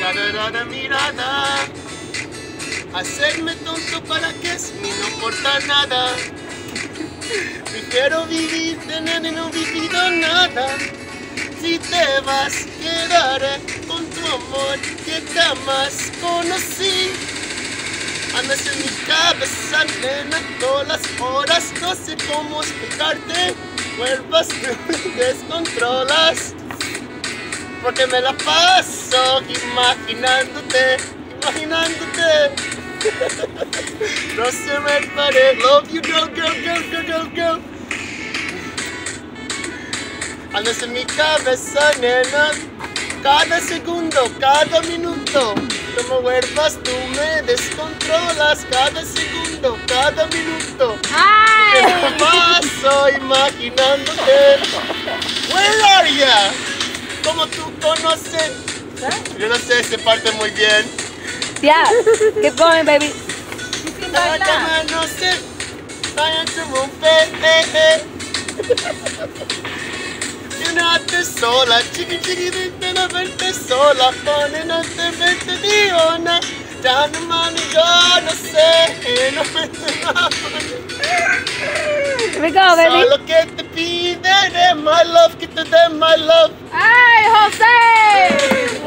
mirada, la mirada. Hacerme tonto para que si no importa nada. Prefiero vivir, tener y no vivido nada. Si te vas, quedaré con tu amor que jamás conocí. Andas en mi cabeza, nena, todas las horas. No sé cómo explicarte. Vuelvas, tú descontrolas. Porque me la paso imaginándote. No se me pare. Love you, girl. Andas en mi cabeza, nena. Cada segundo, cada minuto. No me vuelvas, tú me descontrolas. Cada segundo, cada minuto. ¡Ay! Me la paso imaginándote. Where are ya? Como tú conoces. Yo no sé, se parte muy bien. Yeah, keep going, baby. La cama no sé. Vaya tu Llenate sola, chiquitita, no verte sola. Pone no te vete diona. Ya no mami, yo no sé. No me Here we go, baby. Solo que te pide my love, que te dé my love. ¡Ay, José!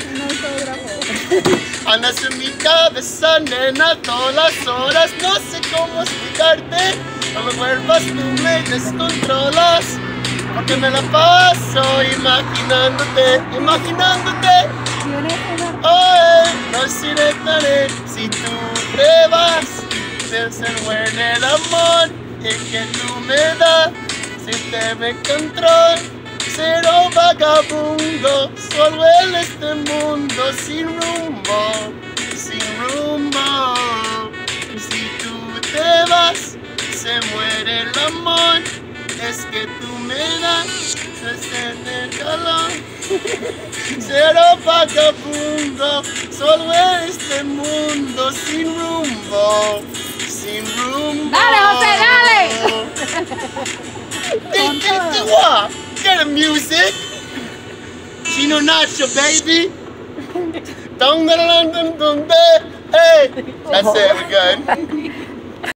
Andas en mi cabeza, nena, todas las horas. No sé cómo explicarte. No me vuelvas, tú me descontrolas. Porque me la paso imaginándote. Ay, no seré si tú te vas. De ser bueno el amor el que tú me das. Si te me control, cero vagabundo. Solo en este mundo sin rumbo. Si tú te vas, se muere el amor. Es que tú me das, se siente el calor. Cero vagabundo, solo en este mundo sin rumbo. ¡Dale, José, dale! Get the music. Chino Nacho, baby. Hey, that's it, we're good.